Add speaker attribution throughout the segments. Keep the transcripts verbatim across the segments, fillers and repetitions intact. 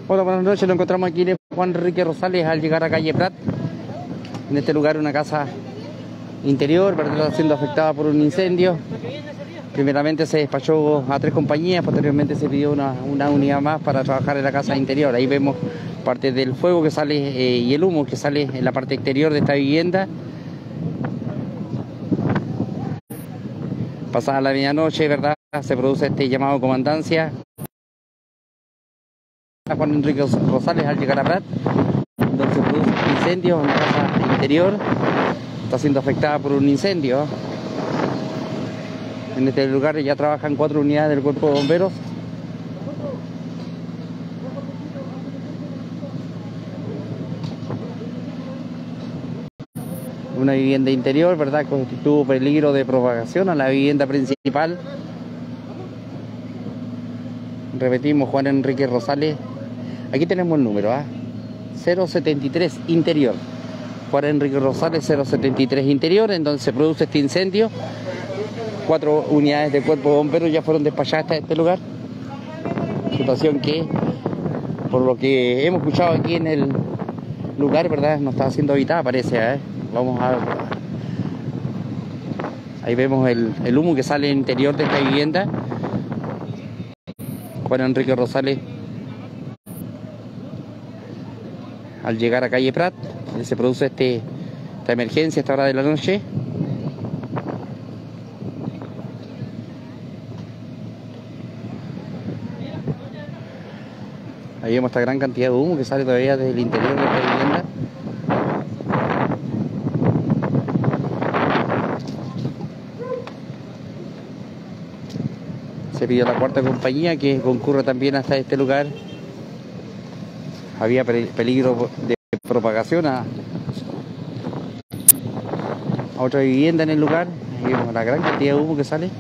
Speaker 1: Hola, buenas noches. Nos encontramos aquí en Juan Enrique Rosales al llegar a calle Prat. En este lugar una casa interior, ¿verdad?, siendo afectada por un incendio. Primeramente se despachó a tres compañías, posteriormente se pidió una, una unidad más para trabajar en la casa interior. Ahí vemos parte del fuego que sale eh, y el humo que sale en la parte exterior de esta vivienda. Pasada la medianoche, ¿verdad?, se produce este llamado a comandancia a Juan Enrique Rosales al llegar a Prat, donde se produce un incendio en la casa interior. Está siendo afectada por un incendio. En este lugar ya trabajan cuatro unidades del cuerpo de bomberos. Una vivienda interior, ¿verdad?, constituye peligro de propagación a la vivienda principal. Repetimos, Juan Enrique Rosales. Aquí tenemos el número, ¿ah? cero setenta y tres interior. Juan Enrique Rosales cero setenta y tres interior, en donde se produce este incendio. Cuatro unidades de cuerpo de bomberos ya fueron despachadas a este lugar. Situación que, por lo que hemos escuchado aquí en el lugar, ¿verdad?, no está siendo habitada, parece, ¿eh? Vamos a... Ahí vemos el, el humo que sale en el interior de esta vivienda. Juan Enrique Rosales al llegar a calle Prat, se produce este, esta emergencia a esta hora de la noche. Ahí vemos esta gran cantidad de humo que sale todavía desde el interior de esta vivienda. Se pidió la cuarta compañía que concurra también hasta este lugar. Había peligro de propagación a, a otra vivienda en el lugar. Ahí vemos la gran cantidad de humo que sale.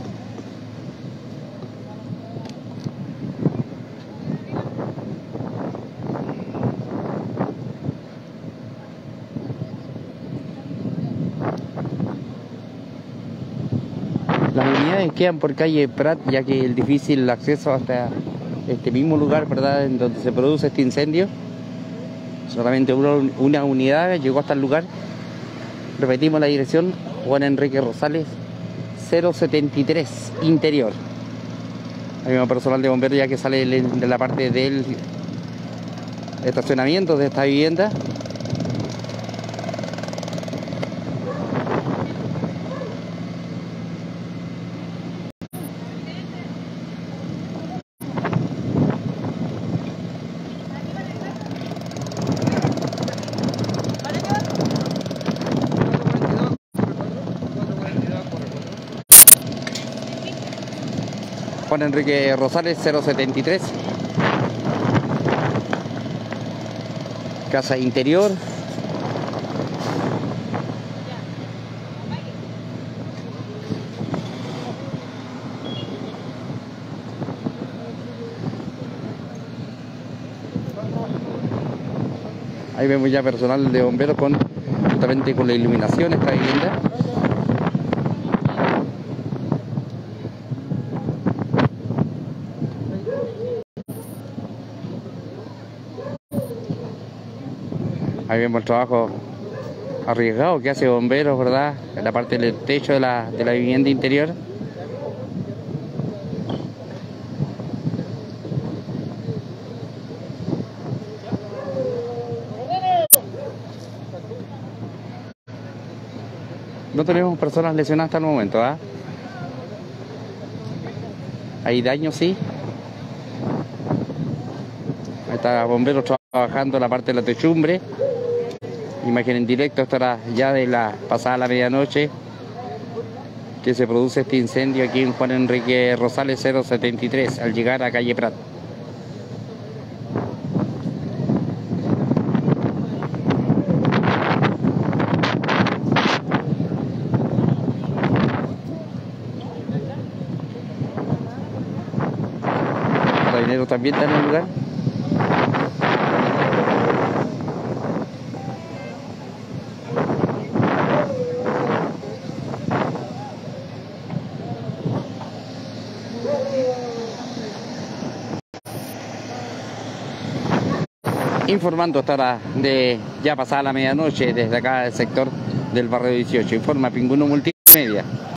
Speaker 1: Las unidades quedan por calle Prat, ya que el difícil acceso hasta este mismo lugar, ¿verdad?, en donde se produce este incendio. Solamente una, una unidad llegó hasta el lugar. Repetimos la dirección: Juan Enrique Rosales cero setenta y tres interior. Hay un personal de bomberos ya que sale de la parte del estacionamiento de esta vivienda. Juan Enrique Rosales cero setenta y tres. Casa interior. Ahí vemos ya personal de bomberos con justamente con la iluminación esta vivienda. Ahí vemos el trabajo arriesgado que hace bomberos, ¿verdad?, en la parte del techo de la, de la vivienda interior. No tenemos personas lesionadas hasta el momento, ¿ah? Hay daños, sí. Ahí está bomberos trabajando en la parte de la techumbre. Imagen en directo, esto era ya de la pasada la medianoche que se produce este incendio aquí en Juan Enrique Rosales cero setenta y tres al llegar a calle Prat. Carabineros también está en el lugar. Informando hasta ahora de ya pasada la medianoche desde acá del sector del barrio dieciocho. Informa Pinguno Multimedia.